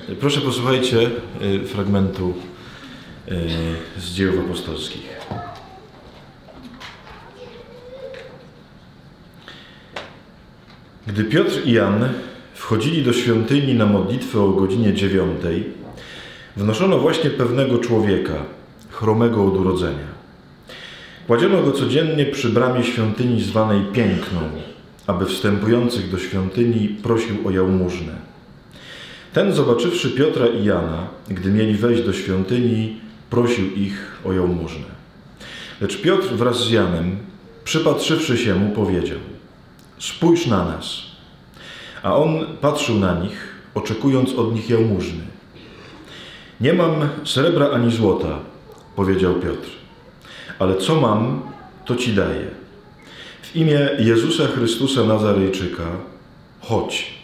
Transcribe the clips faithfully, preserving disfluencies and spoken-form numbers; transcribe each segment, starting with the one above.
Proszę posłuchajcie fragmentu z Dziejów Apostolskich. Gdy Piotr i Jan wchodzili do świątyni na modlitwę o godzinie dziewiątej, wnoszono właśnie pewnego człowieka, chromego od urodzenia. Kładziono go codziennie przy bramie świątyni zwanej Piękną, aby wstępujących do świątyni prosił o jałmużnę. Ten, zobaczywszy Piotra i Jana, gdy mieli wejść do świątyni, prosił ich o jałmużnę. Lecz Piotr wraz z Janem, przypatrzywszy się mu, powiedział: spójrz na nas. A on patrzył na nich, oczekując od nich jałmużny. Nie mam srebra ani złota, powiedział Piotr, ale co mam, to ci daję. W imię Jezusa Chrystusa Nazarejczyka, chodź.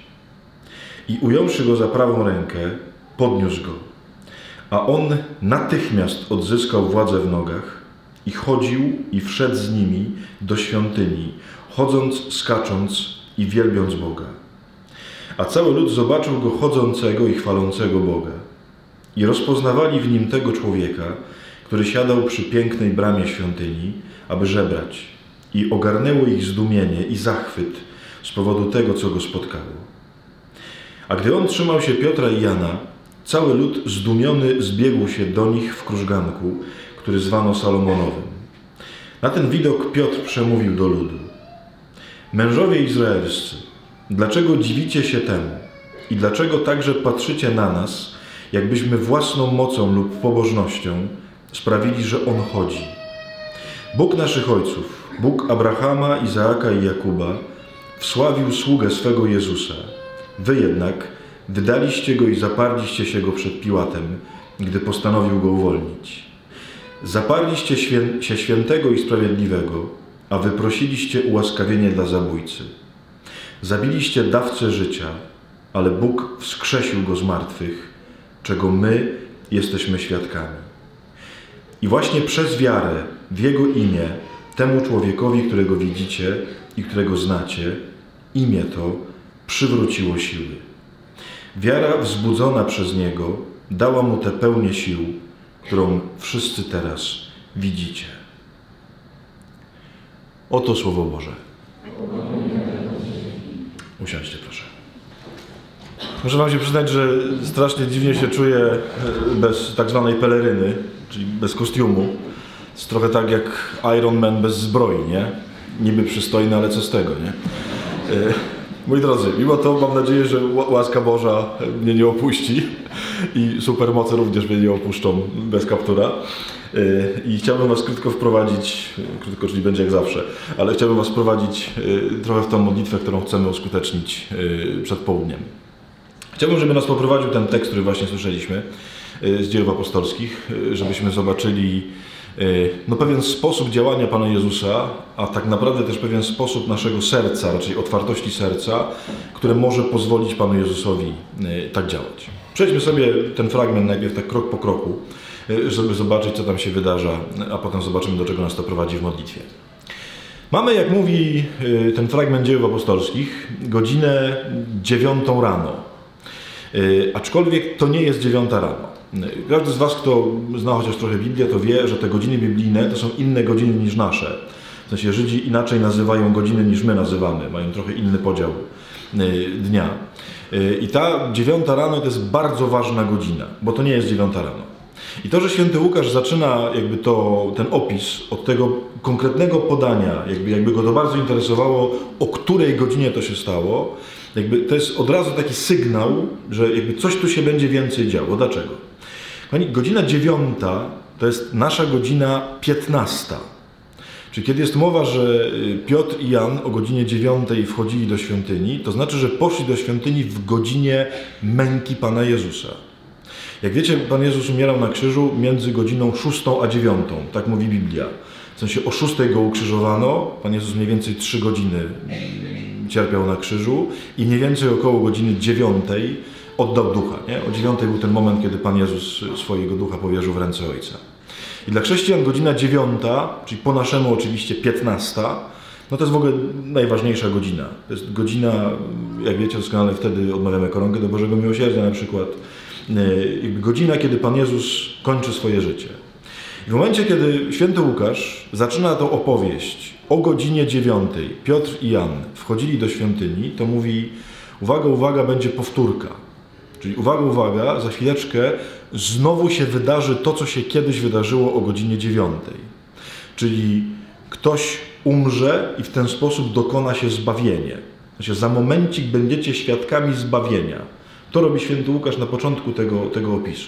I ująwszy go za prawą rękę, podniósł go. A on natychmiast odzyskał władzę w nogach i chodził i wszedł z nimi do świątyni, chodząc, skacząc i wielbiąc Boga. A cały lud zobaczył go chodzącego i chwalącego Boga. I rozpoznawali w nim tego człowieka, który siadał przy pięknej bramie świątyni, aby żebrać. I ogarnęło ich zdumienie i zachwyt z powodu tego, co go spotkało. A gdy on trzymał się Piotra i Jana, cały lud zdumiony zbiegł się do nich w krużganku, który zwano Salomonowym. Na ten widok Piotr przemówił do ludu: mężowie izraelscy, dlaczego dziwicie się temu i dlaczego także patrzycie na nas, jakbyśmy własną mocą lub pobożnością sprawili, że on chodzi? Bóg naszych ojców, Bóg Abrahama, Izaaka i Jakuba, wsławił sługę swego Jezusa. Wy jednak wydaliście go i zaparliście się go przed Piłatem, gdy postanowił go uwolnić. Zaparliście świę się świętego i sprawiedliwego, a wyprosiliście ułaskawienie dla zabójcy. Zabiliście dawcę życia, ale Bóg wskrzesił go z martwych, czego my jesteśmy świadkami. I właśnie przez wiarę w Jego imię, temu człowiekowi, którego widzicie i którego znacie, imię to przywróciło siły. Wiara wzbudzona przez Niego dała mu tę pełnię sił, którą wszyscy teraz widzicie. Oto Słowo Boże. Usiądźcie, proszę. Muszę wam się przyznać, że strasznie dziwnie się czuję bez tak zwanej peleryny, czyli bez kostiumu. Jest trochę tak jak Iron Man bez zbroi, nie? Niby przystojny, ale co z tego, nie? Moi drodzy, mimo to mam nadzieję, że łaska Boża mnie nie opuści i supermoce również mnie nie opuszczą bez kaptura. I chciałbym was krótko wprowadzić, krótko, czyli będzie jak zawsze, ale chciałbym was wprowadzić trochę w tą modlitwę, którą chcemy uskutecznić przed południem. Chciałbym, żeby nas poprowadził ten tekst, który właśnie słyszeliśmy z Dziejów Apostolskich, żebyśmy zobaczyli no, pewien sposób działania Pana Jezusa, a tak naprawdę też pewien sposób naszego serca, raczej otwartości serca, które może pozwolić Panu Jezusowi tak działać. Przejdźmy sobie ten fragment najpierw tak krok po kroku, żeby zobaczyć, co tam się wydarza, a potem zobaczymy, do czego nas to prowadzi w modlitwie. Mamy, jak mówi ten fragment Dziejów Apostolskich, godzinę dziewiątą rano. Aczkolwiek to nie jest dziewiąta rano. Każdy z was, kto zna chociaż trochę Biblię, to wie, że te godziny biblijne to są inne godziny niż nasze. W sensie Żydzi inaczej nazywają godziny niż my nazywamy. Mają trochę inny podział dnia. I ta dziewiąta rano to jest bardzo ważna godzina, bo to nie jest dziewiąta rano. I to, że święty Łukasz zaczyna jakby to, ten opis od tego konkretnego podania, jakby, jakby go to bardzo interesowało, o której godzinie to się stało, jakby to jest od razu taki sygnał, że jakby coś tu się będzie więcej działo. Dlaczego? Kochani, godzina dziewiąta to jest nasza godzina piętnasta. Czyli kiedy jest mowa, że Piotr i Jan o godzinie dziewiątej wchodzili do świątyni, to znaczy, że poszli do świątyni w godzinie męki Pana Jezusa. Jak wiecie, Pan Jezus umierał na krzyżu między godziną szóstą a dziewiątą, tak mówi Biblia. W sensie o szóstej go ukrzyżowano, Pan Jezus mniej więcej trzy godziny cierpiał na krzyżu i mniej więcej około godziny dziewiątej oddał ducha. Nie? O dziewiątej był ten moment, kiedy Pan Jezus swojego ducha powierzył w ręce Ojca. I dla chrześcijan godzina dziewiąta, czyli po naszemu oczywiście piętnasta, no to jest w ogóle najważniejsza godzina. To jest godzina, jak wiecie doskonale, wtedy odmawiamy koronkę do Bożego Miłosierdzia na przykład. godzina, kiedy Pan Jezus kończy swoje życie. I w momencie, kiedy święty Łukasz zaczyna tą opowieść o godzinie dziewiątej, Piotr i Jan wchodzili do świątyni, to mówi: uwaga, uwaga, będzie powtórka. Czyli uwaga, uwaga, za chwileczkę znowu się wydarzy to, co się kiedyś wydarzyło o godzinie dziewiątej. Czyli ktoś umrze i w ten sposób dokona się zbawienie. Znaczy, za momencik będziecie świadkami zbawienia. To robi święty Łukasz na początku tego, tego opisu.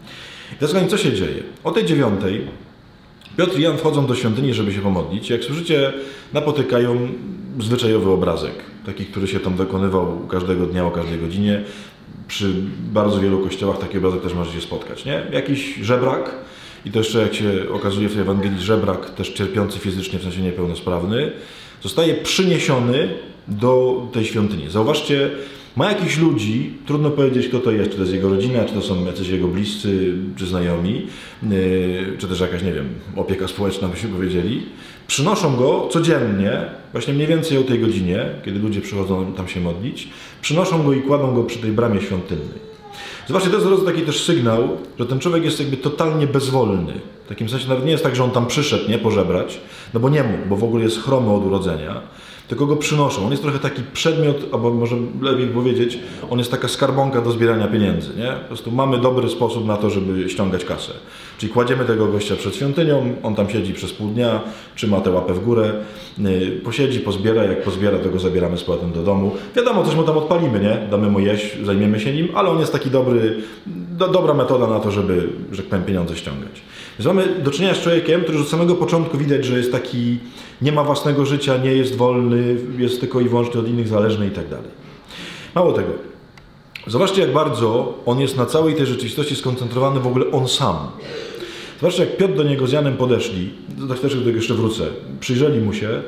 I teraz, kochani, co się dzieje? O tej dziewiątej Piotr i Jan wchodzą do świątyni, żeby się pomodlić. Jak słyszycie, napotykają zwyczajowy obrazek, taki, który się tam dokonywał każdego dnia, o każdej godzinie. Przy bardzo wielu kościołach taki obrazek też możecie spotkać, nie? Jakiś żebrak, i to jeszcze, jak się okazuje w tej Ewangelii, żebrak, też cierpiący fizycznie, w sensie niepełnosprawny, zostaje przyniesiony do tej świątyni. Zauważcie, ma jakichś ludzi, trudno powiedzieć, kto to jest, czy to jest jego rodzina, czy to są jacyś jego bliscy, czy znajomi, czy też jakaś, nie wiem, opieka społeczna, byśmy powiedzieli. Przynoszą go codziennie, właśnie mniej więcej o tej godzinie, kiedy ludzie przychodzą tam się modlić, przynoszą go i kładą go przy tej bramie świątynnej. Zobaczcie, to jest taki też sygnał, że ten człowiek jest jakby totalnie bezwolny. W takim sensie nawet nie jest tak, że on tam przyszedł, nie, pożebrać, no bo nie mógł, bo w ogóle jest chromy od urodzenia, tylko go przynoszą. On jest trochę taki przedmiot, albo może lepiej powiedzieć, on jest taka skarbonka do zbierania pieniędzy, nie? Po prostu mamy dobry sposób na to, żeby ściągać kasę. Czyli kładziemy tego gościa przed świątynią, on tam siedzi przez pół dnia, trzyma tę łapę w górę, yy, posiedzi, pozbiera, jak pozbiera, to go zabieramy z powrotem do domu. Wiadomo, coś mu tam odpalimy, nie? Damy mu jeść, zajmiemy się nim, ale on jest taki dobry, do, dobra metoda na to, żeby, że tak powiem, pieniądze ściągać. Więc mamy do czynienia z człowiekiem, który już od samego początku widać, że jest taki, nie ma własnego życia, nie jest wolny, jest tylko i wyłącznie od innych zależny i tak dalej. Mało tego. Zobaczcie, jak bardzo on jest na całej tej rzeczywistości skoncentrowany w ogóle on sam. Zobaczcie, jak Piotr do niego z Janem podeszli, za chwileczkę do tego jeszcze wrócę, przyjrzeli mu się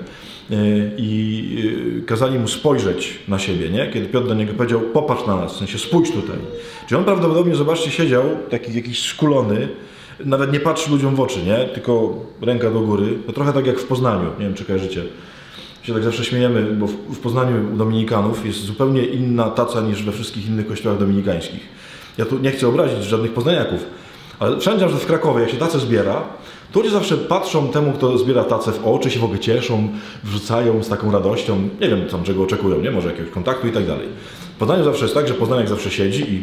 i kazali mu spojrzeć na siebie, nie? Kiedy Piotr do niego powiedział: popatrz na nas, w sensie spójrz tutaj. Czyli on prawdopodobnie, zobaczcie, siedział taki jakiś skulony, nawet nie patrzy ludziom w oczy, nie? Tylko ręka do góry. To trochę tak jak w Poznaniu, nie wiem, czy kojarzycie. Się tak zawsze śmiejemy, bo w Poznaniu u dominikanów jest zupełnie inna taca niż we wszystkich innych kościołach dominikańskich. Ja tu nie chcę obrazić żadnych poznaniaków, ale wszędzie, że w Krakowie, jak się tacę zbiera, to ludzie zawsze patrzą temu, kto zbiera tacę, w oczy, się w ogóle cieszą, wrzucają z taką radością. Nie wiem tam, czego oczekują, nie? Może jakiegoś kontaktu i tak dalej. W Poznaniu zawsze jest tak, że poznaniak zawsze siedzi i...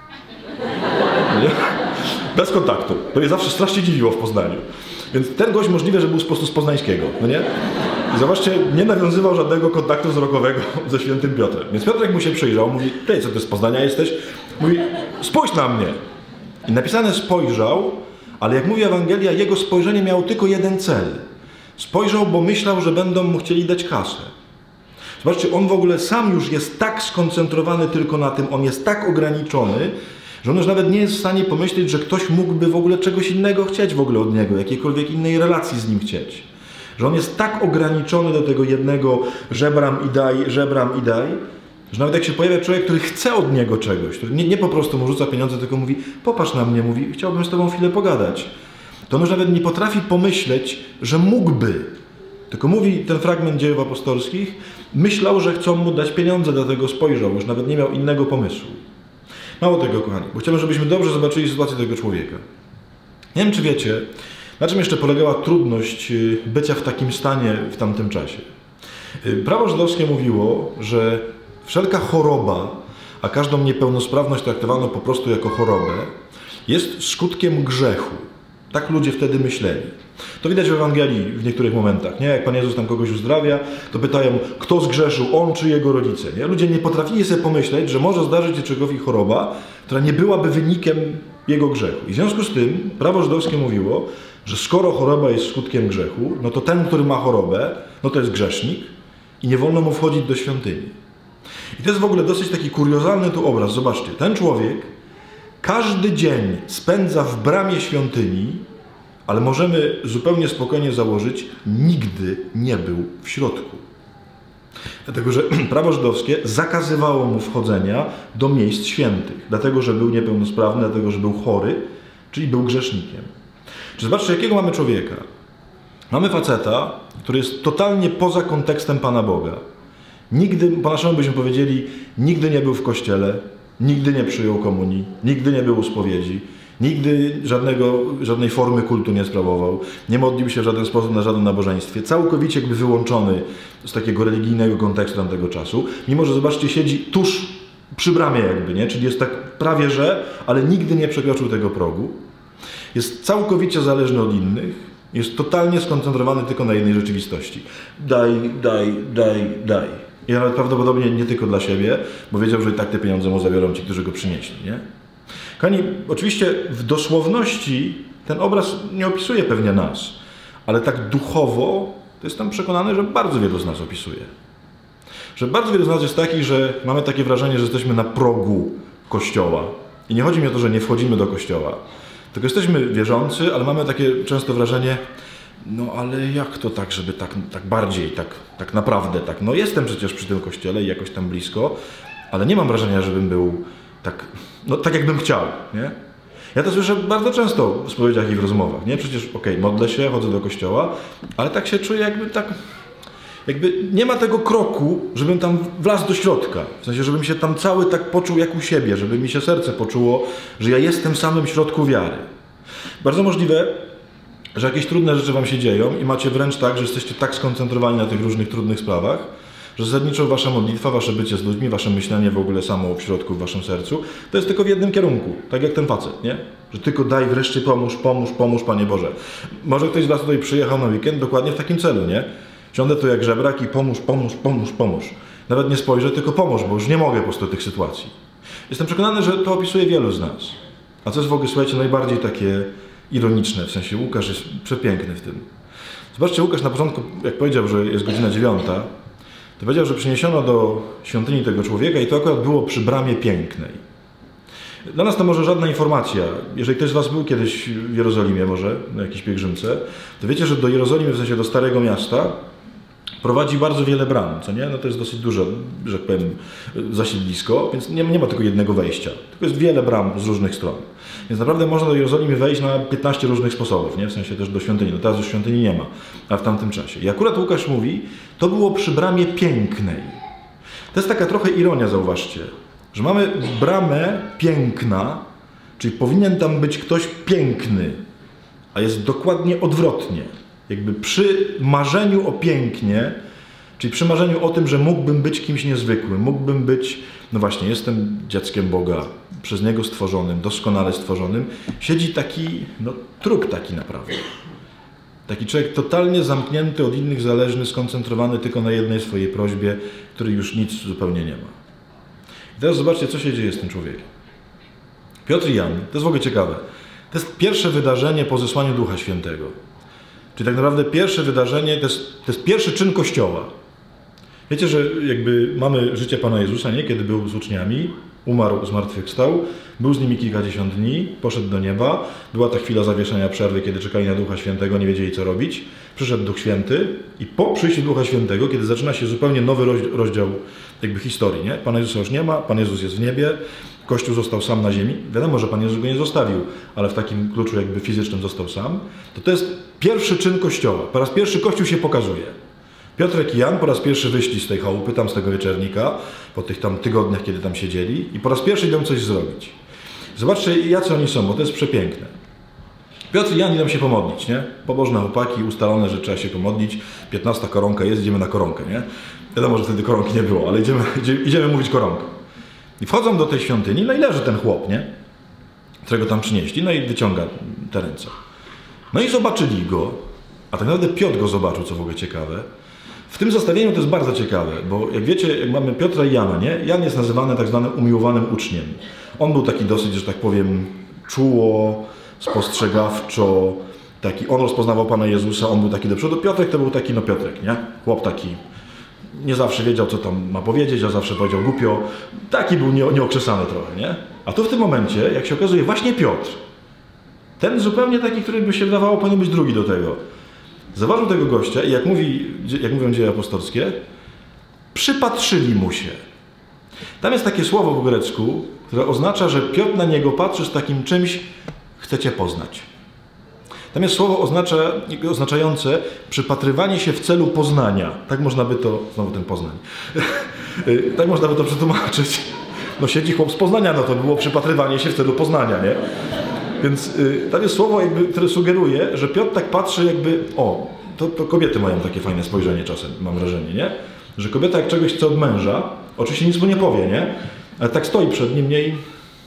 Nie? Bez kontaktu. To mnie zawsze strasznie dziwiło w Poznaniu. Więc ten gość możliwe, że był po prostu z poznańskiego, no nie? I zobaczcie, nie nawiązywał żadnego kontaktu wzrokowego ze świętym Piotrem. Więc Piotrek mu się przyjrzał, mówi: ty, co ty z Poznania jesteś? Mówi: spójrz na mnie. I napisane spojrzał, ale jak mówi Ewangelia, jego spojrzenie miało tylko jeden cel. Spojrzał, bo myślał, że będą mu chcieli dać kasę. Zobaczcie, on w ogóle sam już jest tak skoncentrowany tylko na tym, on jest tak ograniczony, że on już nawet nie jest w stanie pomyśleć, że ktoś mógłby w ogóle czegoś innego chcieć w ogóle od niego, jakiejkolwiek innej relacji z nim chcieć. Że on jest tak ograniczony do tego jednego żebram i daj, żebram i daj, że nawet jak się pojawia człowiek, który chce od niego czegoś, który nie, nie po prostu mu rzuca pieniądze, tylko mówi: popatrz na mnie, mówi: chciałbym z tobą chwilę pogadać. To on już nawet nie potrafi pomyśleć, że mógłby. Tylko mówi ten fragment Dziejów Apostolskich, myślał, że chcą mu dać pieniądze, dlatego spojrzał, już nawet nie miał innego pomysłu. Mało tego, kochani, bo chciałbym, żebyśmy dobrze zobaczyli sytuację tego człowieka. Nie wiem, czy wiecie, na czym jeszcze polegała trudność bycia w takim stanie w tamtym czasie. Prawo żydowskie mówiło, że wszelka choroba, a każdą niepełnosprawność traktowano po prostu jako chorobę, jest skutkiem grzechu. Tak ludzie wtedy myśleli. To widać w Ewangelii w niektórych momentach, nie? Jak Pan Jezus tam kogoś uzdrawia, to pytają, kto zgrzeszył, on czy jego rodzice, nie? Ludzie nie potrafili sobie pomyśleć, że może zdarzyć się człowiekowi choroba, która nie byłaby wynikiem jego grzechu. I w związku z tym prawo żydowskie mówiło, że skoro choroba jest skutkiem grzechu, no to ten, który ma chorobę, no to jest grzesznik i nie wolno mu wchodzić do świątyni. I to jest w ogóle dosyć taki kuriozalny tu obraz. Zobaczcie, ten człowiek każdy dzień spędza w bramie świątyni, ale możemy zupełnie spokojnie założyć, nigdy nie był w środku. Dlatego, że prawo żydowskie zakazywało mu wchodzenia do miejsc świętych. Dlatego, że był niepełnosprawny, dlatego, że był chory, czyli był grzesznikiem. Czy zobaczcie, jakiego mamy człowieka? Mamy faceta, który jest totalnie poza kontekstem Pana Boga. Nigdy, po naszemu byśmy powiedzieli, nigdy nie był w kościele, Nigdy nie przyjął komunii, nigdy nie był u spowiedzi, nigdy żadnego, żadnej formy kultu nie sprawował, nie modlił się w żaden sposób na żadnym nabożeństwie, całkowicie jakby wyłączony z takiego religijnego kontekstu tamtego czasu, mimo że zobaczcie, siedzi tuż przy bramie jakby, nie? Czyli jest tak prawie że, ale nigdy nie przekroczył tego progu. Jest całkowicie zależny od innych, jest totalnie skoncentrowany tylko na jednej rzeczywistości. Daj, daj, daj, daj. I nawet prawdopodobnie nie tylko dla siebie, bo wiedział, że i tak te pieniądze mu zabiorą ci, którzy go przynieśli, nie? Kochani, oczywiście w dosłowności ten obraz nie opisuje pewnie nas, ale tak duchowo to jestem przekonany, że bardzo wielu z nas opisuje. Że bardzo wielu z nas jest takich, że mamy takie wrażenie, że jesteśmy na progu Kościoła. I nie chodzi mi o to, że nie wchodzimy do Kościoła, tylko jesteśmy wierzący, ale mamy takie często wrażenie, no ale jak to tak, żeby tak, tak bardziej, tak, tak naprawdę, tak, no jestem przecież przy tym Kościele i jakoś tam blisko, ale nie mam wrażenia, żebym był tak, no tak jakbym chciał, nie? Ja to słyszę bardzo często w spowiedziach i w rozmowach, nie? Przecież okej, okay, modlę się, chodzę do Kościoła, ale tak się czuję jakby tak, jakby nie ma tego kroku, żebym tam wlazł do środka. W sensie, żebym się tam cały tak poczuł jak u siebie, żeby mi się serce poczuło, że ja jestem w samym środku wiary. Bardzo możliwe, że jakieś trudne rzeczy wam się dzieją i macie wręcz tak, że jesteście tak skoncentrowani na tych różnych trudnych sprawach, że zasadniczo wasza modlitwa, wasze bycie z ludźmi, wasze myślenie w ogóle samo w środku, w waszym sercu, to jest tylko w jednym kierunku, tak jak ten facet, nie? Że tylko daj wreszcie pomóż, pomóż, pomóż, Panie Boże. Może ktoś z was tutaj przyjechał na weekend dokładnie w takim celu, nie? Siądę tu jak żebrak i pomóż, pomóż, pomóż, pomóż. Nawet nie spojrzę, tylko pomóż, bo już nie mogę po prostu tych sytuacji. Jestem przekonany, że to opisuje wielu z nas. A co jest w ogóle, słuchajcie, najbardziej takie ironiczne, w sensie Łukasz jest przepiękny w tym. Zobaczcie, Łukasz na początku, jak powiedział, że jest godzina dziewiąta, to powiedział, że przyniesiono do świątyni tego człowieka i to akurat było przy bramie pięknej. Dla nas to może żadna informacja. Jeżeli ktoś z was był kiedyś w Jerozolimie może, na jakiejś pielgrzymce, to wiecie, że do Jerozolimy, w sensie do Starego Miasta, prowadzi bardzo wiele bram, co nie? No to jest dosyć duże, że tak powiem, zasiedlisko, więc nie, nie ma tylko jednego wejścia. Tylko jest wiele bram z różnych stron. Więc naprawdę można do Jerozolimy wejść na piętnaście różnych sposobów, nie? W sensie też do świątyni. No teraz już świątyni nie ma, a w tamtym czasie. I akurat Łukasz mówi, to było przy bramie pięknej. To jest taka trochę ironia, zauważcie, że mamy bramę piękna, czyli powinien tam być ktoś piękny, a jest dokładnie odwrotnie. Jakby przy marzeniu o pięknie, czyli przy marzeniu o tym, że mógłbym być kimś niezwykłym, mógłbym być, no właśnie, jestem dzieckiem Boga, przez Niego stworzonym, doskonale stworzonym, siedzi taki, no trup taki naprawdę. Taki człowiek totalnie zamknięty, od innych zależny, skoncentrowany tylko na jednej swojej prośbie, który już nic zupełnie nie ma. I teraz zobaczcie, co się dzieje z tym człowiekiem. Piotr i Jan, to jest w ogóle ciekawe, to jest pierwsze wydarzenie po zesłaniu Ducha Świętego. Czyli tak naprawdę pierwsze wydarzenie, to jest, to jest pierwszy czyn Kościoła. Wiecie, że jakby mamy życie Pana Jezusa, nie? Kiedy był z uczniami, umarł, zmartwychwstał, był z nimi kilkadziesiąt dni, poszedł do nieba, była ta chwila zawieszenia, przerwy, kiedy czekali na Ducha Świętego, nie wiedzieli co robić, przyszedł Duch Święty i po przyjściu Ducha Świętego, kiedy zaczyna się zupełnie nowy rozdział jakby historii, nie? Pana Jezusa już nie ma, Pan Jezus jest w niebie, Kościół został sam na ziemi. Wiadomo, że Pan Jezus go nie zostawił, ale w takim kluczu jakby fizycznym został sam. To to jest pierwszy czyn Kościoła. Po raz pierwszy Kościół się pokazuje. Piotrek i Jan po raz pierwszy wyszli z tej chałupy, tam z tego wieczernika, po tych tam tygodniach, kiedy tam siedzieli i po raz pierwszy idą coś zrobić. Zobaczcie, jacy oni są, bo to jest przepiękne. Piotr i Jan idą się pomodlić, nie? Pobożne chłopaki, ustalone, że trzeba się pomodlić. piętnasta koronka jest, idziemy na koronkę, nie? Wiadomo, że wtedy koronki nie było, ale idziemy, idziemy mówić koronkę. I wchodzą do tej świątyni, no i leży ten chłop, nie? Którego tam przynieśli, no i wyciąga te ręce. No i zobaczyli go, a tak naprawdę Piotr go zobaczył, co w ogóle ciekawe. W tym zestawieniu to jest bardzo ciekawe, bo jak wiecie, jak mamy Piotra i Jana, nie? Jan jest nazywany tak zwanym umiłowanym uczniem. On był taki dosyć, że tak powiem, czuło, spostrzegawczo, taki, on rozpoznawał Pana Jezusa, on był taki do przodu. Piotrek to był taki, no Piotrek, nie? Chłop taki, nie zawsze wiedział, co tam ma powiedzieć, a zawsze powiedział głupio. Taki był nie, nieokrzesany trochę, nie? A tu w tym momencie, jak się okazuje, właśnie Piotr, ten zupełnie taki, który by się wydawało, powinien być drugi do tego, zauważył tego gościa i jak, mówi, jak mówią dzieje apostolskie, przypatrzyli mu się. Tam jest takie słowo w grecku, które oznacza, że Piotr na niego patrzy z takim czymś, chcecie poznać. Tam jest słowo oznacza, oznaczające przypatrywanie się w celu poznania. Tak można by to, znowu ten Poznań, tak można by to przetłumaczyć. no siedzi chłop z Poznania, no to było przypatrywanie się wtedy do Poznania, nie? Więc y, tam jest słowo, jakby, które sugeruje, że Piotr tak patrzy jakby, o, to, to kobiety mają takie fajne spojrzenie czasem, mam wrażenie, nie? Że kobieta jak czegoś chce od męża, oczywiście nic mu nie powie, nie? Ale tak stoi przed nim, nie? I,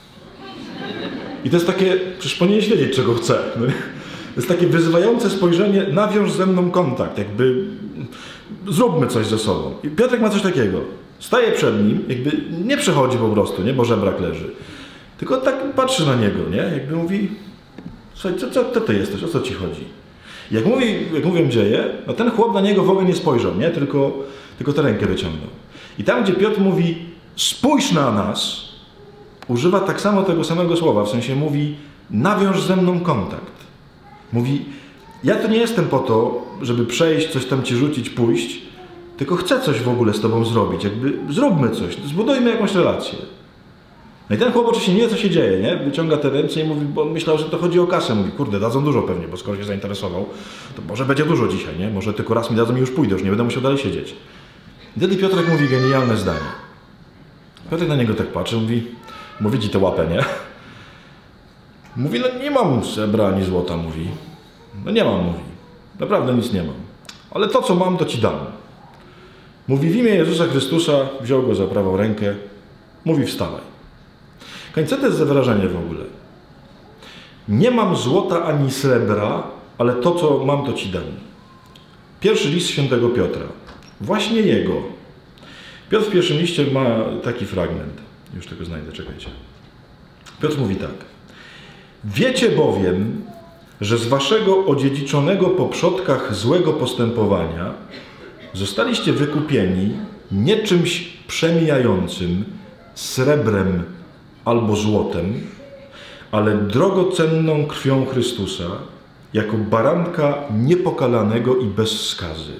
I to jest takie, przecież powinieneś wiedzieć, czego chce. No? To jest takie wyzywające spojrzenie, nawiąż ze mną kontakt, jakby zróbmy coś ze sobą. I Piotrek ma coś takiego. Staje przed nim, jakby nie przechodzi po prostu, nie? Bo żebrak leży. Tylko tak patrzy na niego, nie? Jakby mówi, słuchaj, co, co, co ty jesteś, o co ci chodzi? I jak mówi, jak mówię dzieje, no ten chłop na niego w ogóle nie spojrzał, nie? Tylko, tylko tę rękę wyciągnął. I tam, gdzie Piotr mówi, spójrz na nas, używa tak samo tego samego słowa, w sensie mówi, nawiąż ze mną kontakt. Mówi, ja tu nie jestem po to, żeby przejść, coś tam ci rzucić, pójść, tylko chcę coś w ogóle z tobą zrobić, jakby zróbmy coś, zbudujmy jakąś relację. No i ten chłop oczywiście nie wie, co się dzieje, nie? Wyciąga te ręce i mówi, bo on myślał, że to chodzi o kasę. Mówi, kurde, dadzą dużo pewnie, bo skoro się zainteresował, to może będzie dużo dzisiaj, nie? Może tylko raz mi dadzą i już pójdę, już nie będę musiał dalej siedzieć. I wtedy Piotrek mówi genialne zdanie. Piotrek na niego tak patrzy, mówi, bo widzi tę łapę, nie? Mówi, no nie mam srebra ani złota, mówi. No nie mam, mówi. Naprawdę nic nie mam. Ale to, co mam, to ci dam. Mówi, w imię Jezusa Chrystusa, wziął go za prawą rękę, mówi, wstawaj. Co to jest za wyrażenie w ogóle? Nie mam złota ani srebra, ale to, co mam, to ci dam. Pierwszy list świętego Piotra. Właśnie jego. Piotr w pierwszym liście ma taki fragment. Już tego znajdę, czekajcie. Piotr mówi tak. Wiecie bowiem, że z waszego odziedziczonego po przodkach złego postępowania zostaliście wykupieni nie czymś przemijającym, srebrem albo złotem, ale drogocenną krwią Chrystusa, jako baranka niepokalanego i bez skazy.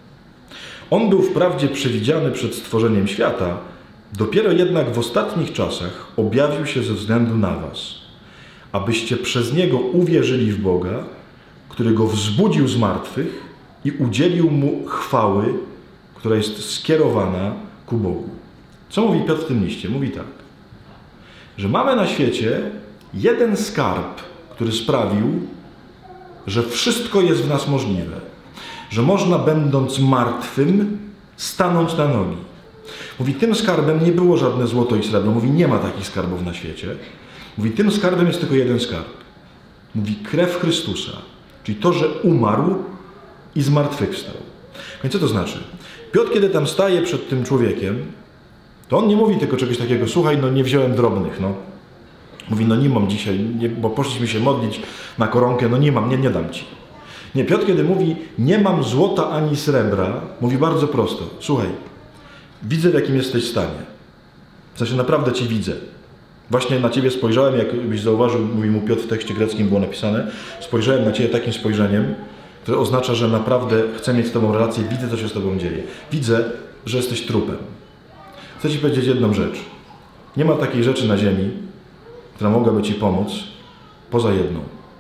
On był wprawdzie przewidziany przed stworzeniem świata, dopiero jednak w ostatnich czasach objawił się ze względu na was, abyście przez Niego uwierzyli w Boga, który Go wzbudził z martwych i udzielił Mu chwały, która jest skierowana ku Bogu. Co mówi Piotr w tym liście? Mówi tak, że mamy na świecie jeden skarb, który sprawił, że wszystko jest w nas możliwe. Że można, będąc martwym, stanąć na nogi. Mówi, tym skarbem nie było żadne złoto i srebro. Mówi, nie ma takich skarbów na świecie. Mówi, tym skarbem jest tylko jeden skarb. Mówi, krew Chrystusa. Czyli to, że umarł i zmartwychwstał. Więc co to znaczy? Piotr, kiedy tam staje przed tym człowiekiem, to on nie mówi tylko czegoś takiego, słuchaj, no nie wziąłem drobnych, no. Mówi, no nie mam dzisiaj, nie, bo poszliśmy się modlić na koronkę, no nie mam, nie, nie dam ci. Nie, Piotr, kiedy mówi, nie mam złota ani srebra, mówi bardzo prosto, słuchaj, widzę, w jakim jesteś stanie. W sensie, naprawdę cię widzę. Właśnie na ciebie spojrzałem, jakbyś zauważył, mówi mu Piotr w tekście greckim było napisane, spojrzałem na ciebie takim spojrzeniem, które oznacza, że naprawdę chcę mieć z tobą relację, widzę, co się z tobą dzieje. Widzę, że jesteś trupem. Chcę ci powiedzieć jedną rzecz. Nie ma takiej rzeczy na ziemi, która mogłaby ci pomóc, poza jedną.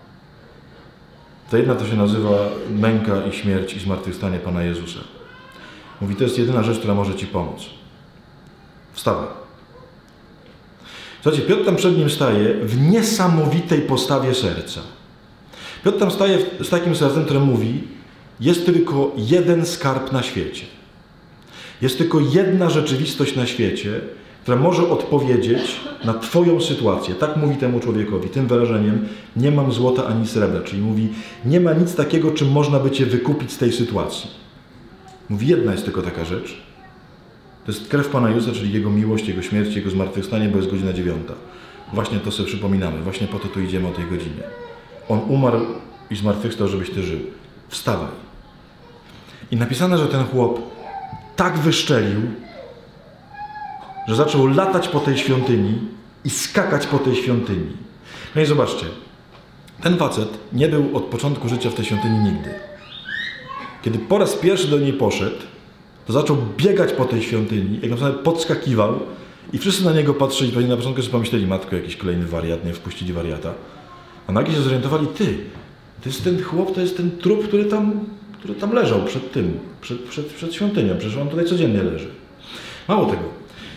Ta jedna to się nazywa męka i śmierć i zmartwychwstanie Pana Jezusa. Mówi, to jest jedyna rzecz, która może ci pomóc. Wstawaj. Słuchajcie, Piotr tam przed nim staje w niesamowitej postawie serca. Piotr tam staje z takim sercem, które mówi, jest tylko jeden skarb na świecie. Jest tylko jedna rzeczywistość na świecie, która może odpowiedzieć na twoją sytuację. Tak mówi temu człowiekowi, tym wyrażeniem, nie mam złota ani srebra. Czyli mówi, nie ma nic takiego, czym można by cię wykupić z tej sytuacji. Mówi, jedna jest tylko taka rzecz. To jest krew Pana Jezusa, czyli Jego miłość, Jego śmierć, Jego zmartwychwstanie, bo jest godzina dziewiąta. Właśnie to sobie przypominamy. Właśnie po to tu idziemy o tej godzinie. On umarł i zmartwychwstał, żebyś ty żył. Wstawaj. I napisane, że ten chłop tak wyszczelił, że zaczął latać po tej świątyni i skakać po tej świątyni. No i zobaczcie, ten facet nie był od początku życia w tej świątyni nigdy. Kiedy po raz pierwszy do niej poszedł, to zaczął biegać po tej świątyni, jak naprawdę podskakiwał i wszyscy na niego patrzyli, pewnie na początku sobie pomyśleli, matko, jakiś kolejny wariat, nie wpuścili wariata. A nagle się zorientowali, ty, to jest ten chłop, to jest ten trup, który tam, który tam leżał przed tym, przed, przed, przed świątynią, przecież on tutaj codziennie leży. Mało tego,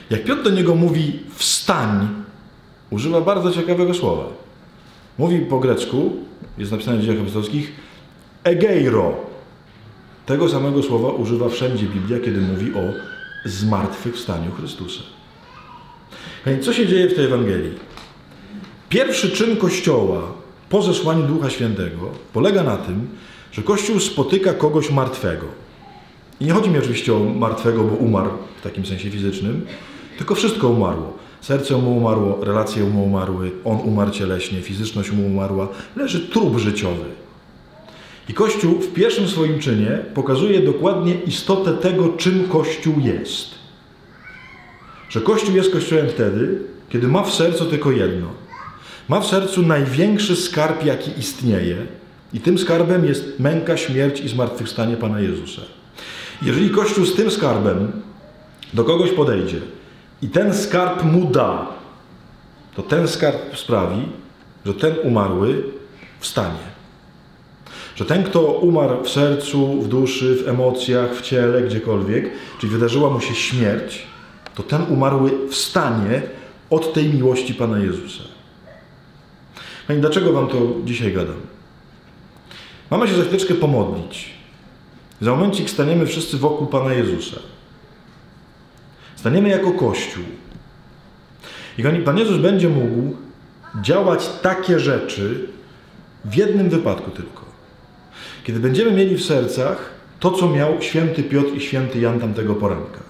Jak Piotr do niego mówi wstań, używa bardzo ciekawego słowa. Mówi po grecku, jest napisane w Dziejach Apostolskich, egeiro. Tego samego słowa używa wszędzie Biblia, kiedy mówi o zmartwychwstaniu Chrystusa. Więc co się dzieje w tej Ewangelii? Pierwszy czyn Kościoła po zesłaniu Ducha Świętego polega na tym, że Kościół spotyka kogoś martwego. I nie chodzi mi oczywiście o martwego, bo umarł w takim sensie fizycznym, tylko wszystko umarło. Serce mu umarło, relacje mu umarły, on umarł cieleśnie, fizyczność mu umarła, leży trup życiowy. I Kościół w pierwszym swoim czynie pokazuje dokładnie istotę tego, czym Kościół jest. Że Kościół jest Kościołem wtedy, kiedy ma w sercu tylko jedno. Ma w sercu największy skarb, jaki istnieje. I tym skarbem jest męka, śmierć i zmartwychwstanie Pana Jezusa. Jeżeli Kościół z tym skarbem do kogoś podejdzie i ten skarb mu da, to ten skarb sprawi, że ten umarły wstanie. Że ten, kto umarł w sercu, w duszy, w emocjach, w ciele, gdziekolwiek, czyli wydarzyła mu się śmierć, to ten umarły wstanie od tej miłości Pana Jezusa. No i dlaczego wam to dzisiaj gadam? Mamy się za chwileczkę pomodlić. Za momencik staniemy wszyscy wokół Pana Jezusa. Staniemy jako Kościół. I Pan Jezus będzie mógł działać takie rzeczy w jednym wypadku tylko. Kiedy będziemy mieli w sercach to, co miał święty Piotr i święty Jan tamtego poranka.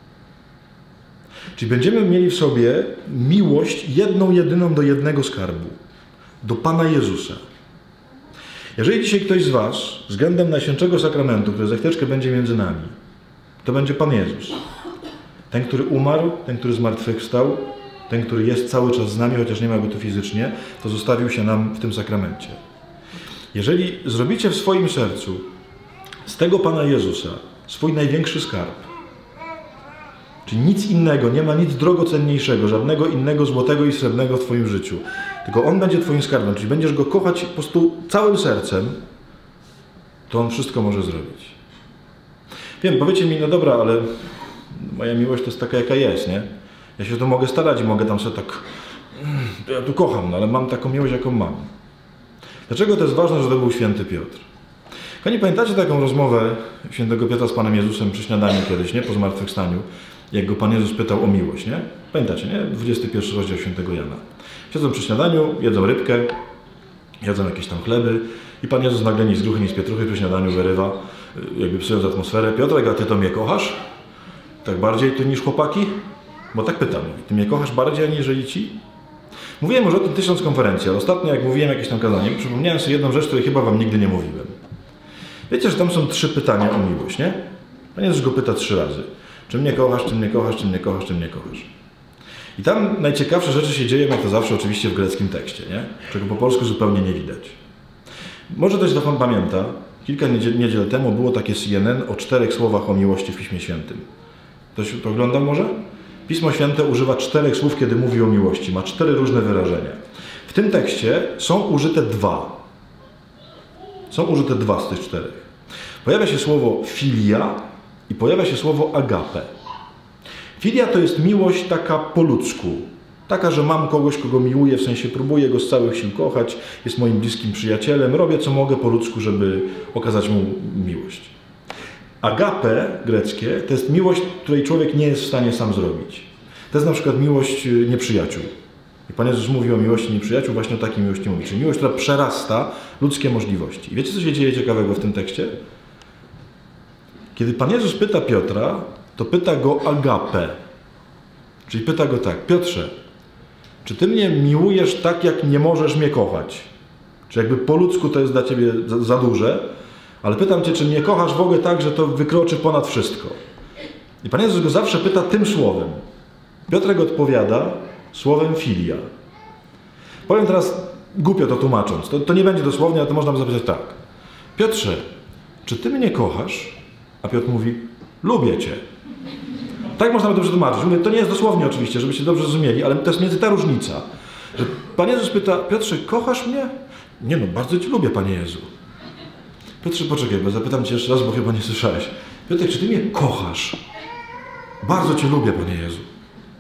Czyli będziemy mieli w sobie miłość jedną, jedyną do jednego skarbu. Do Pana Jezusa. Jeżeli dzisiaj ktoś z was względem Najświętszego Sakramentu, który za chwileczkę będzie między nami, to będzie Pan Jezus. Ten, który umarł, ten, który zmartwychwstał, ten, który jest cały czas z nami, chociaż nie ma go tu fizycznie, to zostawił się nam w tym sakramencie. Jeżeli zrobicie w swoim sercu z tego Pana Jezusa swój największy skarb, czyli nic innego, nie ma nic drogocenniejszego, żadnego innego złotego i srebrnego w twoim życiu, tylko On będzie twoim skarbem, czyli będziesz Go kochać po prostu całym sercem, to On wszystko może zrobić. Wiem, powiecie mi, no dobra, ale moja miłość to jest taka, jaka jest, nie? Ja się tu mogę starać i mogę tam sobie tak, ja tu kocham, no, ale mam taką miłość, jaką mam. Dlaczego to jest ważne, że to był święty Piotr? Kochani, pamiętacie taką rozmowę świętego Piotra z Panem Jezusem przy śniadaniu kiedyś, nie? Po zmartwychwstaniu, jak go Pan Jezus pytał o miłość, nie? Pamiętacie, nie? dwudziesty pierwszy rozdział świętego Jana. Siedzą przy śniadaniu, jedzą rybkę, jedzą jakieś tam chleby i Pan Jezus nagle ni z gruchy, ni z pietruchy przy śniadaniu wyrywa, jakby psując atmosferę. Piotrek, a ty to mnie kochasz? Tak bardziej ty niż chłopaki? Bo tak pytam, ty mnie kochasz bardziej aniżeli ci? Mówiłem już o tym tysiąc konferencji, ale ostatnio jak mówiłem jakieś tam kazanie, przypomniałem sobie jedną rzecz, której chyba wam nigdy nie mówiłem. Wiecie, że tam są trzy pytania o miłość, nie? Pan Jezus go pyta trzy razy. Czy mnie kochasz, czy mnie kochasz, czy mnie kochasz, czy mnie kochasz? I tam najciekawsze rzeczy się dzieją, jak to zawsze oczywiście w greckim tekście, nie? Czego po polsku zupełnie nie widać. Może ktoś to pan pamięta, kilka niedziel, niedziel temu było takie C N N o czterech słowach o miłości w Piśmie Świętym. Ktoś to oglądał może? Pismo Święte używa czterech słów, kiedy mówi o miłości. Ma cztery różne wyrażenia. W tym tekście są użyte dwa. Są użyte dwa z tych czterech. Pojawia się słowo filia i pojawia się słowo agape. Filia to jest miłość taka po ludzku. Taka, że mam kogoś, kogo miłuję, w sensie próbuję go z całych sił kochać, jest moim bliskim przyjacielem, robię co mogę po ludzku, żeby okazać mu miłość. Agape greckie to jest miłość, której człowiek nie jest w stanie sam zrobić. To jest na przykład miłość nieprzyjaciół. I Pan Jezus mówi o miłości nieprzyjaciół, właśnie o takiej miłości mówi. Czyli miłość, która przerasta ludzkie możliwości. I wiecie, co się dzieje ciekawego w tym tekście? Kiedy Pan Jezus pyta Piotra, to pyta go agape. Czyli pyta go tak: Piotrze, czy ty mnie miłujesz tak, jak nie możesz mnie kochać? Czy jakby po ludzku to jest dla ciebie za, za duże? Ale pytam cię, czy mnie kochasz w ogóle tak, że to wykroczy ponad wszystko? I Pan Jezus go zawsze pyta tym słowem. Piotrek odpowiada słowem filia. Powiem teraz, głupio to tłumacząc, to, to nie będzie dosłownie, ale to można by zapytać tak. Piotrze, czy ty mnie kochasz? A Piotr mówi, lubię cię. Tak można by to przetłumaczyć. Mówię, to nie jest dosłownie oczywiście, żebyście dobrze zrozumieli, ale to jest między ta różnica. Że Pan Jezus pyta, Piotrze, kochasz mnie? Nie no, bardzo cię lubię, Panie Jezu. Piotrze, poczekaj, bo zapytam cię jeszcze raz, bo chyba nie słyszałeś. Piotrek, czy ty mnie kochasz? Bardzo cię lubię, Panie Jezu.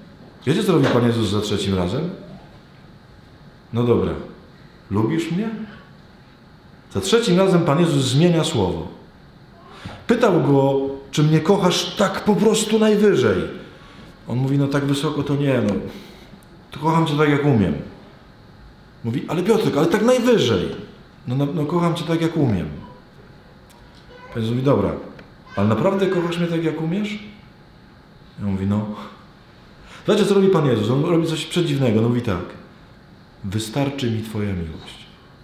Wiecie, co robi Pan Jezus za trzecim razem? No dobra, lubisz mnie? Za trzecim razem Pan Jezus zmienia słowo. Pytał go, czy mnie kochasz tak po prostu najwyżej. On mówi, no tak wysoko to nie, no. To kocham Cię tak, jak umiem. Mówi, ale Piotrek, ale tak najwyżej. No, no, no kocham Cię tak, jak umiem. Pan Jezus mówi, dobra, ale naprawdę kochasz mnie tak, jak umiesz? Ja mówi, no. Zobaczcie, co robi Pan Jezus. On robi coś przedziwnego. No mówi tak. Wystarczy mi Twoja miłość.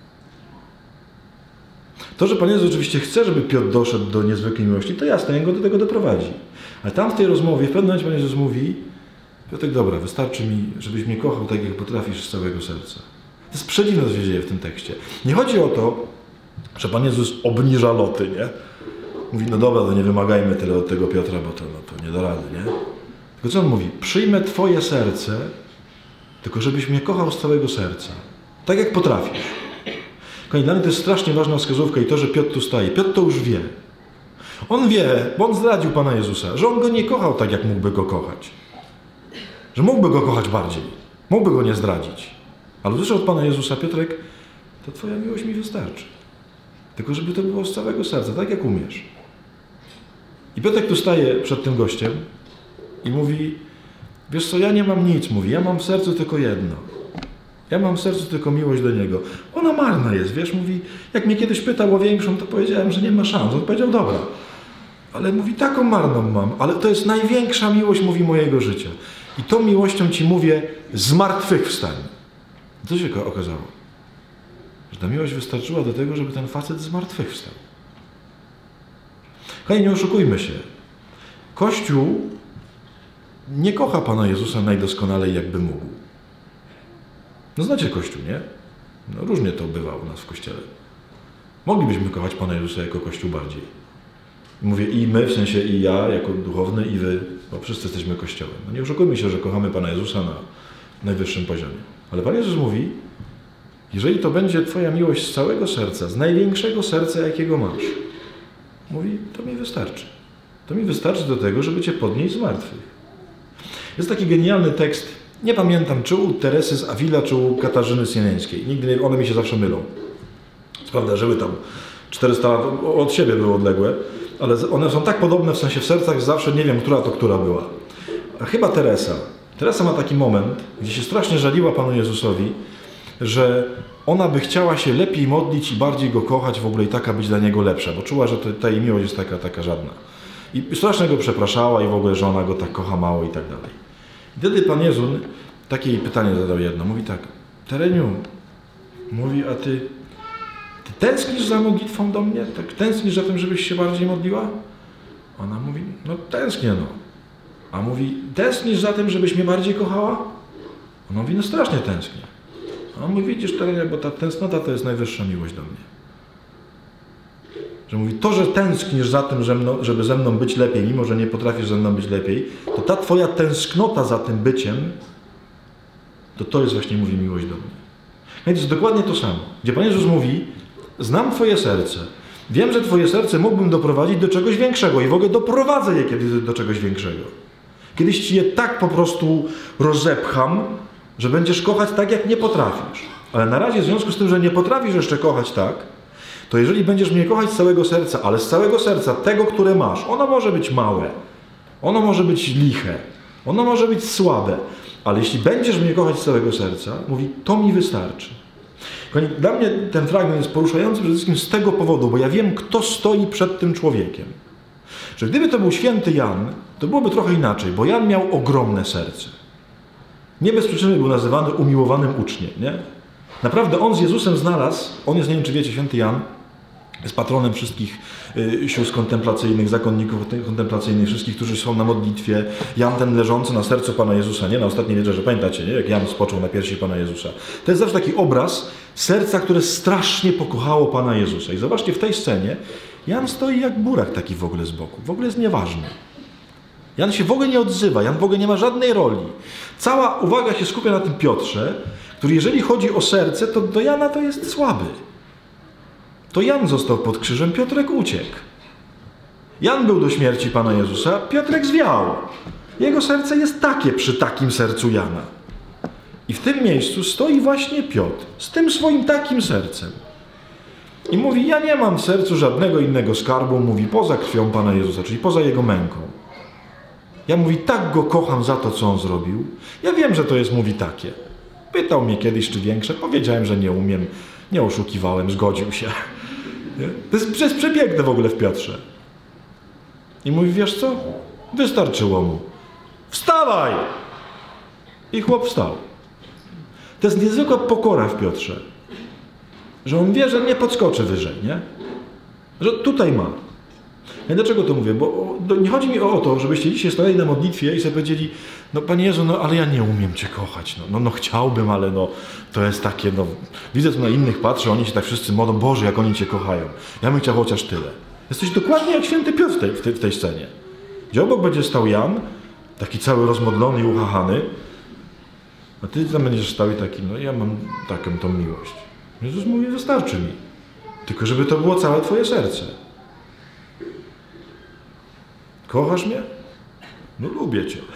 To, że Pan Jezus oczywiście chce, żeby Piotr doszedł do niezwykłej miłości, to jasne, on go do tego doprowadzi. Ale tam w tej rozmowie w pewnym momencie Pan Jezus mówi, Piotrek, dobra, wystarczy mi, żebyś mnie kochał tak, jak potrafisz z całego serca. To jest przedziwne, co się dzieje w tym tekście. Nie chodzi o to, że Pan Jezus obniża loty, nie? Mówi, no dobra, to nie wymagajmy tyle od tego Piotra, bo to, no, to nie da rady, nie? Tylko co on mówi? Przyjmę Twoje serce, tylko żebyś mnie kochał z całego serca. Tak, jak potrafisz. Dla mnie to jest strasznie ważna wskazówka i to, że Piotr tu staje. Piotr to już wie. On wie, bo on zdradził Pana Jezusa, że on go nie kochał tak, jak mógłby go kochać. Że mógłby go kochać bardziej. Mógłby go nie zdradzić. Ale usłyszał od Pana Jezusa, Piotrek, to Twoja miłość mi wystarczy. Tylko żeby to było z całego serca, tak jak umiesz. I Piotrek tu staje przed tym gościem i mówi, wiesz co, ja nie mam nic, mówi, ja mam w sercu tylko jedno. Ja mam w sercu tylko miłość do Niego. Ona marna jest, wiesz, mówi, jak mnie kiedyś pytał o większą, to powiedziałem, że nie ma szans. On powiedział, dobra, ale mówi, taką marną mam, ale to jest największa miłość, mówi, mojego życia. I tą miłością Ci mówię, zmartwychwstań. Co się okazało? Że ta miłość wystarczyła do tego, żeby ten facet zmartwychwstał. Hej, nie oszukujmy się. Kościół nie kocha Pana Jezusa najdoskonalej, jakby mógł. No znacie Kościół, nie? No różnie to bywa u nas w Kościele. Moglibyśmy kochać Pana Jezusa jako Kościół bardziej. Mówię i my, w sensie i ja, jako duchowny, i wy, bo wszyscy jesteśmy Kościołem. No nie oszukujmy się, że kochamy Pana Jezusa na najwyższym poziomie. Ale Pan Jezus mówi, jeżeli to będzie Twoja miłość z całego serca, z największego serca, jakiego masz, mówi, to mi wystarczy. To mi wystarczy do tego, żeby Cię podnieść z martwych. Jest taki genialny tekst, nie pamiętam, czy u Teresy z Avila, czy u Katarzyny Sienieńskiej. Nigdy nie, one mi się zawsze mylą. Co prawda, żyły tam czterysta lat, od siebie były odległe, ale one są tak podobne w sensie w sercach, że zawsze nie wiem, która to która była. A chyba Teresa. Teresa ma taki moment, gdzie się strasznie żaliła Panu Jezusowi, że ona by chciała się lepiej modlić i bardziej Go kochać, w ogóle i taka być dla Niego lepsza, bo czuła, że to, ta jej miłość jest taka, taka żadna. I strasznie Go przepraszała i w ogóle, że ona Go tak kocha mało i tak dalej. I wtedy Pan Jezus takie jej pytanie zadał jedno. Mówi tak, Tereniu, mówi, a ty, ty tęsknisz za modlitwą do mnie? Tak tęsknisz za tym, żebyś się bardziej modliła? Ona mówi, no tęsknię, no. A mówi, tęsknisz za tym, żebyś mnie bardziej kochała? Ona mówi, no strasznie tęsknię. A on mówi, widzisz, Terenia, bo ta tęsknota to jest najwyższa miłość do mnie. Że mówi, to, że tęsknisz za tym, żeby ze mną być lepiej, mimo że nie potrafisz ze mną być lepiej, to ta Twoja tęsknota za tym byciem, to to jest właśnie, mówi, miłość do mnie. No i to jest dokładnie to samo. Gdzie Pan Jezus mówi, znam Twoje serce. Wiem, że Twoje serce mógłbym doprowadzić do czegoś większego i w ogóle doprowadzę je kiedyś do czegoś większego. Kiedyś Ci je tak po prostu rozepcham, że będziesz kochać tak, jak nie potrafisz. Ale na razie w związku z tym, że nie potrafisz jeszcze kochać tak, to jeżeli będziesz mnie kochać z całego serca, ale z całego serca, tego, które masz, ono może być małe, ono może być liche, ono może być słabe, ale jeśli będziesz mnie kochać z całego serca, mówi, to mi wystarczy. Dla mnie ten fragment jest poruszający przede wszystkim z tego powodu, bo ja wiem, kto stoi przed tym człowiekiem. Że gdyby to był święty Jan, to byłoby trochę inaczej, bo Jan miał ogromne serce. Nie bez przyczyny był nazywany umiłowanym uczniem, nie? Naprawdę on z Jezusem znalazł, on jest, nie wiem czy wiecie, święty Jan jest patronem wszystkich y, sióstr kontemplacyjnych, zakonników kontemplacyjnych, wszystkich, którzy są na modlitwie. Jan ten leżący na sercu Pana Jezusa, nie? Na ostatniej wieczerze, pamiętacie, nie? Jak Jan spoczął na piersi Pana Jezusa. To jest zawsze taki obraz serca, które strasznie pokochało Pana Jezusa. I zobaczcie, w tej scenie Jan stoi jak burak taki w ogóle z boku. W ogóle jest nieważny. Jan się w ogóle nie odzywa, Jan w ogóle nie ma żadnej roli. Cała uwaga się skupia na tym Piotrze, który jeżeli chodzi o serce, to do Jana to jest słaby. To Jan został pod krzyżem, Piotrek uciekł. Jan był do śmierci Pana Jezusa, Piotrek zwiał. Jego serce jest takie przy takim sercu Jana. I w tym miejscu stoi właśnie Piotr z tym swoim takim sercem. I mówi, ja nie mam w sercu żadnego innego skarbu, mówi, poza krwią Pana Jezusa, czyli poza Jego męką. Ja, mówi, tak Go kocham za to, co On zrobił. Ja wiem, że to jest, mówi, takie. Pytał mnie kiedyś, czy większe. Powiedziałem, że nie umiem. Nie oszukiwałem, zgodził się. Nie? To jest, to jest przepiękne w ogóle w Piotrze. I mówi, wiesz co? Wystarczyło mu. Wstawaj! I chłop wstał. To jest niezwykła pokora w Piotrze. Że on wie, że nie podskoczy wyżej, nie? Że tutaj ma. Ja dlaczego to mówię? Bo nie chodzi mi o to, żebyście dzisiaj stali na modlitwie i sobie powiedzieli, no Panie Jezu, no ale ja nie umiem Cię kochać. No, no, no chciałbym, ale no to jest takie, no widzę, co na innych patrzę, oni się tak wszyscy modlą, Boże, jak oni Cię kochają. Ja bym chciał chociaż tyle. Jesteś dokładnie jak święty Piotr w tej, w tej, w tej scenie. Gdzie obok będzie stał Jan, taki cały rozmodlony i uchachany, a Ty tam będziesz stał i taki, no ja mam taką tą miłość. Jezus mówi, wystarczy mi. Tylko żeby to było całe Twoje serce. Kochasz mnie? No lubię Cię.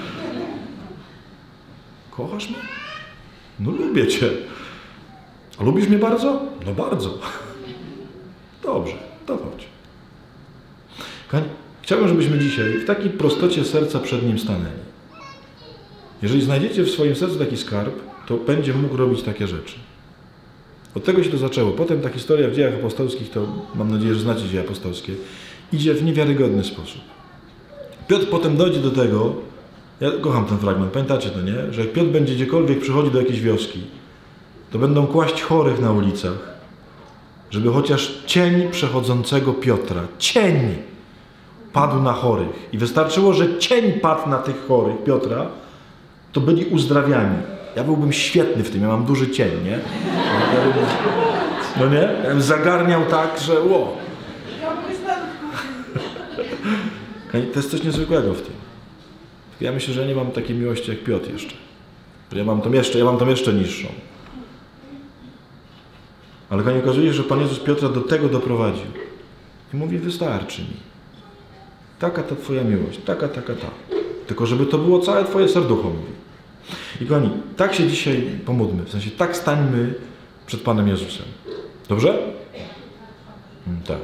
Kochasz mnie? No lubię Cię. A lubisz mnie bardzo? No bardzo. Dobrze, to chodź. Kochani, chciałbym, żebyśmy dzisiaj w takiej prostocie serca przed Nim stanęli. Jeżeli znajdziecie w swoim sercu taki skarb, to będzie mógł robić takie rzeczy. Od tego się to zaczęło. Potem ta historia w dziejach apostolskich, to mam nadzieję, że znacie dzieje apostolskie, idzie w niewiarygodny sposób. Piotr potem dojdzie do tego, ja kocham ten fragment, pamiętacie to, nie? Że jak Piotr będzie gdziekolwiek przychodzi do jakiejś wioski, to będą kłaść chorych na ulicach, żeby chociaż cień przechodzącego Piotra, cień padł na chorych. I wystarczyło, że cień padł na tych chorych Piotra, to byli uzdrawiani. Ja byłbym świetny w tym, ja mam duży cień, nie? Ja bym, no nie? Ja bym zagarniał tak, że ło. To jest coś niezwykłego w tym. Ja myślę, że ja nie mam takiej miłości jak Piotr jeszcze. Że ja mam tą jeszcze, ja mam tą jeszcze niższą. Ale kochani, okazuje się, że Pan Jezus Piotra do tego doprowadził. I mówi, wystarczy mi. Taka ta Twoja miłość, taka, taka, ta. Tylko żeby to było całe Twoje serducho, mówi. I kochani, tak się dzisiaj pomódlmy. W sensie, tak stańmy przed Panem Jezusem. Dobrze? Tak.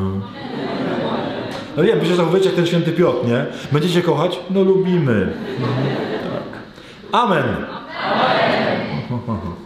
No wiem, wy się zachowujecie jak ten święty Piotr, nie? Będziecie kochać? No lubimy. Tak. Amen. Amen.